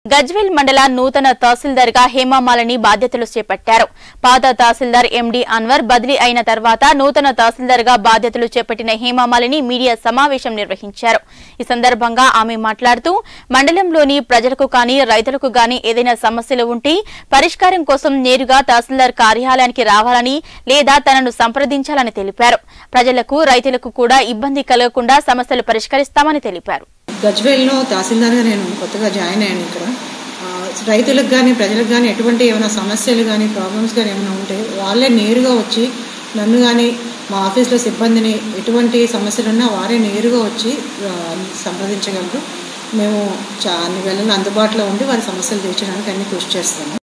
గజ్వేల్ మండల నూతన తహసీల్దార్గా హేమమాలిని బాధ్యతలు చేపట్టారు. పాత తహసీల్దార్ ఎండి అన్వర్ బదిలీ అయిన తర్వాత నూతన తహసీల్దార్గా బాధ్యతలు చేపట్టిన హేమమాలిని మీడియా సమావేశం నిర్వహించారు. ఈ సందర్భంగా ఆమె మాట్లాడుతూ మండలంలోని ప్రజలకు కానీ రైతులకు కానీ ఏదైనా సమస్యలు ఉంటే పరిష్కారం కోసం నేరుగా తహసీల్దార్ కార్యాలయానికి రావాలని లేదా తనను సంప్రదించాలని తెలిపారు. ప్రజలకు రైతులకు కూడా ఇబ్బంది కలగకుండా సమస్యలు పరిష్కరిస్తామని తెలిపారు. గజ్వేల్లో తహసీల్దార్గా నేను కొత్తగా జాయిన్ అయ్యాను. ఇక్కడ రైతులకు కానీ ప్రజలకు కానీ ఎటువంటి ఏమైనా సమస్యలు కానీ ప్రాబ్లమ్స్ కానీ ఏమైనా ఉంటే వాళ్ళే నేరుగా వచ్చి నన్ను కానీ మా ఆఫీస్లో సిబ్బందిని ఎటువంటి సమస్యలున్నా వారే నేరుగా వచ్చి సంప్రదించగలరు. మేము అన్ని వేళల్లో అందుబాటులో ఉండి వారి సమస్యలు తీర్చడానికి అన్ని కృషి చేస్తాము.